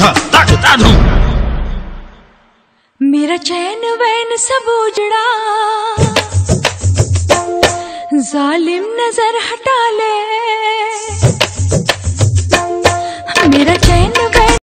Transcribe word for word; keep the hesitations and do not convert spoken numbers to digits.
ताकता दूं। मेरा चैन वैन सब उजड़ा, जालिम नजर हटा ले।